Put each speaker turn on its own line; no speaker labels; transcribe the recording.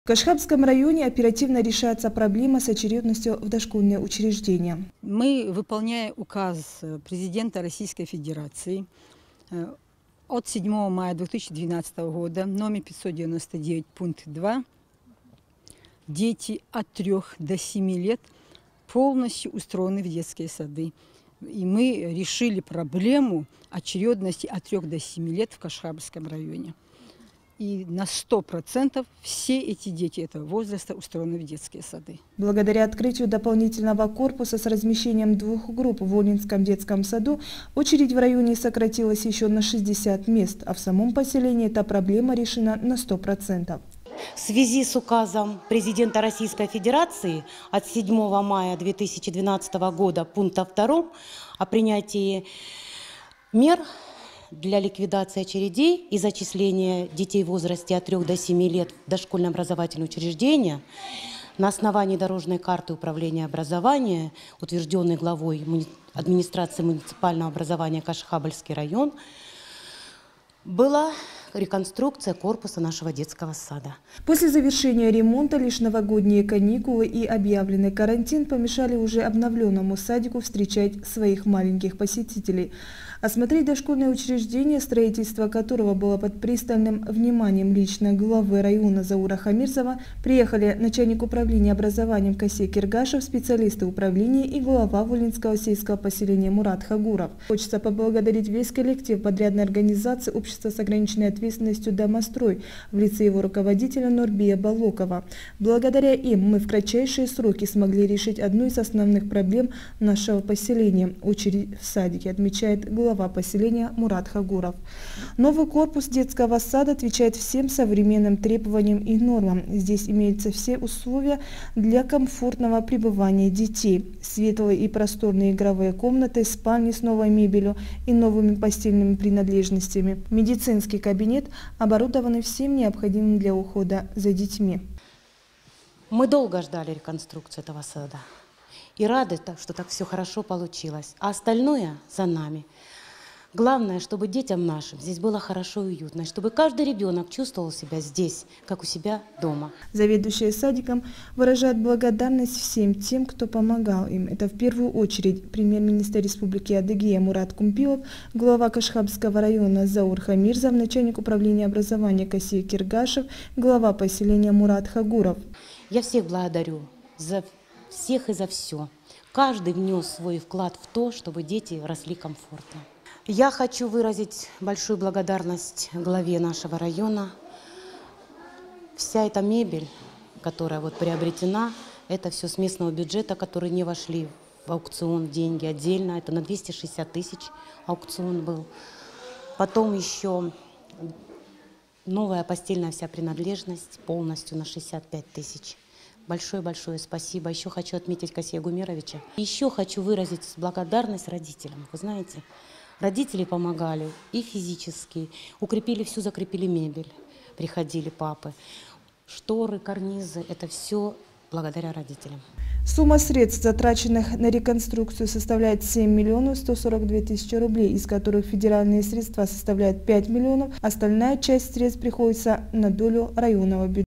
В Кашхабском районе оперативно решается проблема с очередностью в дошкольные учреждения.
Мы, выполняя указ президента Российской Федерации от 7 мая 2012 года, номер 599, пункт 2, дети от 3 до 7 лет полностью устроены в детские сады. И мы решили проблему очередности от 3 до 7 лет в Кашхабском районе. И на 100% все эти дети этого возраста устроены в детские сады.
Благодаря открытию дополнительного корпуса с размещением 2 групп в Волинском детском саду очередь в районе сократилась еще на 60 мест, а в самом поселении эта проблема решена на 100%.
В связи с указом президента Российской Федерации от 7 мая 2012 года пункта 2 о принятии мер для ликвидации очередей и зачисления детей в возрасте от 3 до 7 лет в дошкольное образовательное учреждение на основании дорожной карты управления образования, утвержденной главой администрации муниципального образования Кашхабльский район, была реконструкция корпуса нашего детского сада.
После завершения ремонта лишь новогодние каникулы и объявленный карантин помешали уже обновленному садику встречать своих маленьких посетителей. Осмотреть дошкольное учреждение, строительство которого было под пристальным вниманием лично главы района Заура Хамирзова, приехали начальник управления образованием Касия Киргашев, специалисты управления и глава Волинского сельского поселения Мурат Хагуров. Хочется поблагодарить весь коллектив подрядной организации общества с ограниченной ответственностью «Домострой» в лице его руководителя Нурбия Балокова. Благодаря им мы в кратчайшие сроки смогли решить одну из основных проблем нашего поселения – очередь в садике, отмечает глава поселения Мурат Хагуров. Новый корпус детского сада отвечает всем современным требованиям и нормам. Здесь имеются все условия для комфортного пребывания детей. Светлые и просторные игровые комнаты, спальни с новой мебелью и новыми постельными принадлежностями. Медицинский кабинет оборудованы всем необходимым для ухода за детьми.
Мы долго ждали реконструкции этого сада и рады, что так все хорошо получилось. А остальное за нами. Главное, чтобы детям нашим здесь было хорошо и уютно, чтобы каждый ребенок чувствовал себя здесь, как у себя дома.
Заведующая садиком выражает благодарность всем тем, кто помогал им. Это в первую очередь премьер-министр Республики Адыгея Мурат Кумпилов, глава Кашхабского района Заур Хамирзов, начальник управления образования Касия Киргашев, глава поселения Мурат Хагуров.
Я всех благодарю за всех и за все. Каждый внес свой вклад в то, чтобы дети росли комфортно. Я хочу выразить большую благодарность главе нашего района. Вся эта мебель, которая приобретена, это все с местного бюджета, которые не вошли в аукцион, деньги отдельно. Это на 260 тысяч аукцион был. Потом еще новая постельная вся принадлежность полностью на 65 тысяч. Большое-большое спасибо. Еще хочу отметить Касия Гумеровича. Еще хочу выразить благодарность родителям. Вы знаете, родители помогали и физически, укрепили всю, закрепили мебель. Приходили папы. Шторы, карнизы, это все благодаря родителям.
Сумма средств, затраченных на реконструкцию, составляет 7 миллионов 142 тысячи рублей, из которых федеральные средства составляют 5 миллионов. Остальная часть средств приходится на долю районного бюджета.